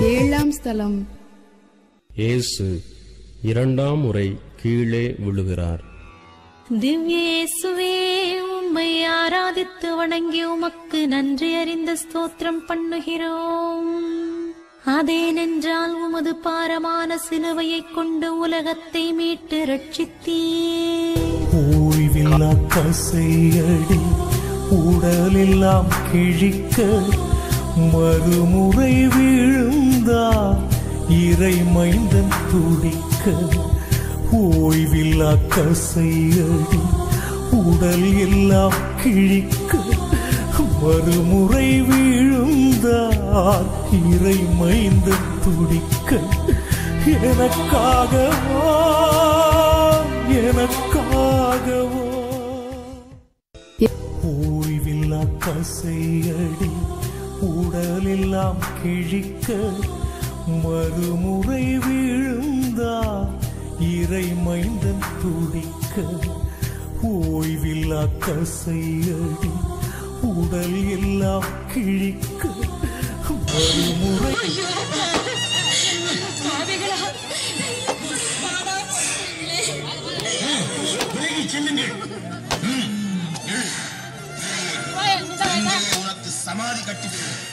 7ஆம் ஸ்தலம். இயேசு 2ஆம் முறை கீழே விழுகிறார். திவ்ய இயேசுவே, உம்மை ஆராதித்து வணங்கி உமக்கு நன்றி அறிந்த ஸ்தோத்திரம் பண்ணுகிறோம். அதேனென்றால் உமது பாரமான சிலுவையை கொண்டு உலகத்தை மீட்டு ரட்சித்தீர். ஓய்வில்லா கசையடி உடலெல்லாம் கிழிக்க மறுமுறை வீழ்ந்தார் இறை மைந்தன் துடிக்க. ஓய்வில்லா கசையடி உடல் எல்லாம் கிழிக்க மறுமுறை வீழ்ந்தார் இறை மைந்தன் துடிக்க. எனக்காகவோ எனக்காகவோ ஓய்வில்லா கசையடி உடலெல்லாம் கிழிக்க மறுமுறை வீழ்ந்தார் இறை மைந்தன் துடிக்க. ஓய்வில்லா கசையடி உடல் எல்லாம் கிழிக்க மறுமுறை சமாதி கட்டி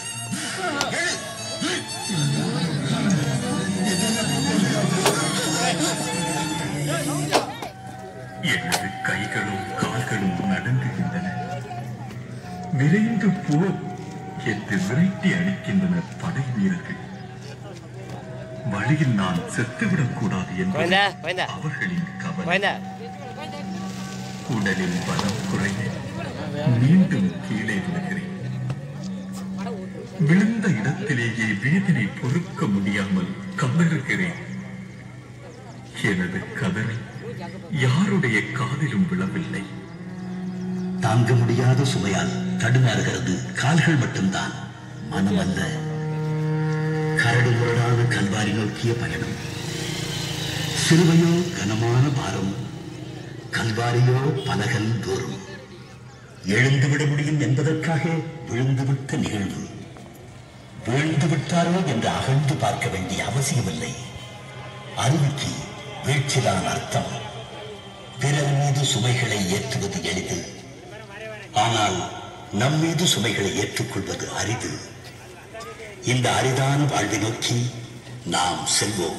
எனது கைகளும் கால்களும் நடுங்குகின்றன. விரைந்து போ என்று விரட்டி அடிக்கின்றனர் படை வீரர்கள். வழியில் நான் செத்துவிடக் கூடாது என்பது அவர்களின் கவலை. உடலில் பலம் குறைய மீண்டும் கீழே விழுகிறேன். விழுந்த இடத்திலேயே வேதனை பொறுக்க முடியாமல் கதறுகிறேன். எனது கதறல் யாருடைய காதிலும் விழவில்லை. தாங்க முடியாத சுமையால் தடுமாறுகிறது கால்கள் மட்டும்தான், மனம் அல்ல. கரடு முரடான கல்வாரி நோக்கிய பயணம். சிலுவையோ கனமான பாரம், கல்வாரியோ பலகல் தூரம். எழுந்துவிட முடியும் என்பதற்காக விழுந்துவிட்ட நிகழ்வு. வீழ்ந்து விட்டாரோ என்று அகழ்ந்து பார்க்க வேண்டிய அவசியமில்லை. அருவிக்கு வீழ்ச்சிதான் அர்த்தம். பிறர் மீது சுமைகளை ஏற்றுவது எளிது, ஆனால் நம் மீது சுமைகளை ஏற்றுக்கொள்வது அரிது. இந்த அரிதான வாழ்வை நோக்கி நாம் செல்வோம்.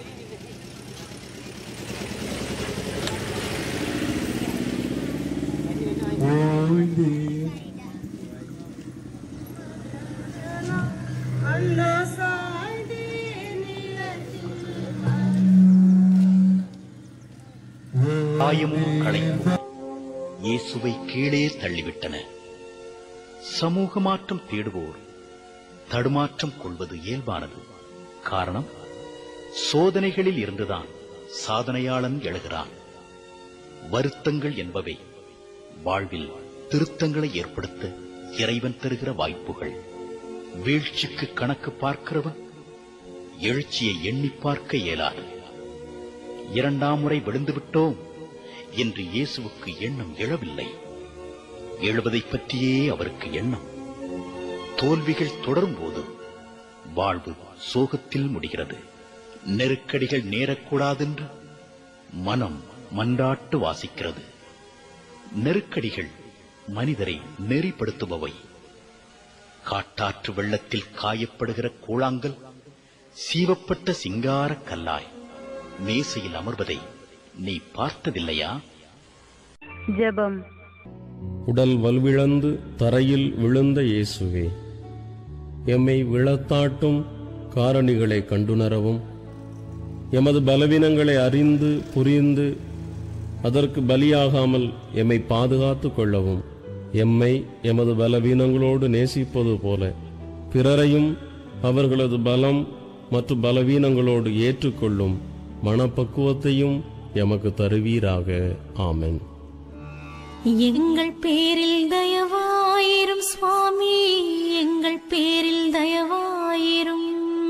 காயமும் களைப்பும் இயேசுவை கீழே தள்ளிவிட்டன. சமூக மாற்றம் தேடுவோர் தடுமாற்றம் கொள்வது இயல்பானது. காரணம், சோதனைகளில் இருந்துதான் சாதனையாளன் எழுகிறான். வருத்தங்கள் என்பவை வாழ்வில் திருத்தங்களை ஏற்படுத்த இறைவன் தருகிற வாய்ப்புகள். வீழ்ச்சிக்கு கணக்கு பார்க்கிறவன் எழுச்சியை எண்ணி பார்க்க இயலாது. 2ஆம் முறை விழுந்துவிட்டோம் என்று இயேசுவுக்கு எண்ணம் எழவில்லை. எழுவதை பற்றியே அவருக்கு எண்ணம். தோல்விகள் தொடரும் போது வாழ்வு சோகத்தில் முடிகிறது. நெருக்கடிகள் நேரக்கூடாதென்று மனம் மன்றாட்டு வாசிக்கிறது. நெருக்கடிகள் மனிதரை நெறிப்படுத்துபவை. காட்டாற்று வெள்ளத்தில் காயப்படுகிற கூழாங்கல் சீவப்பட்ட சிங்கார கல்லாய் மேசையில் அமர்வதை நீ பார்த்ததில்லையா? ஜெபம். உடல் வல்விழந்து தரையில் விழுந்த இயேசுவே, எம்மை விழத்தாட்டும் காரணிகளை கண்டுணரவும், எமது பலவீனங்களை அறிந்து புரிந்து அதற்கு பலியாகாமல் எம்மை பாதுகாத்து கொள்ளவும், எம்மை எமது பலவீனங்களோடு நேசிப்பது போல பிறரையும் அவர்களது பலம் மற்றும் பலவீனங்களோடு ஏற்றுக்கொள்ளும் மனப்பக்குவத்தையும் எமக்கு தருவீராக. ஆமென். எங்கள் பேரில் தயவாயிரும் சுவாமி, எங்கள் பேரில் தயவாயிரும்.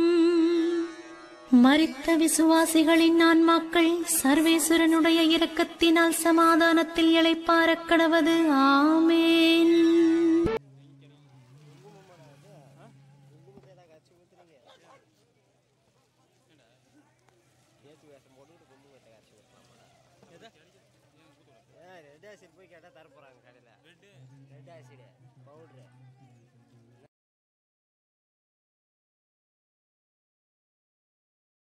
மரித்த விசுவாசிகளின் ஆன்மாக்கள் சர்வேஸ்வரனுடைய இரக்கத்தினால் சமாதானத்தில் இளைப்பாறக் கடவது. ஆமென். ஏசி வேஷம் போட்டுக்கிட்டு கொம்பு கட்ட காய்ச்சி கொடுக்கலாமா? ரெட் ஆசிட் போய் கேட்டால் தரப்போகிறாங்க கடையில். Red acid powder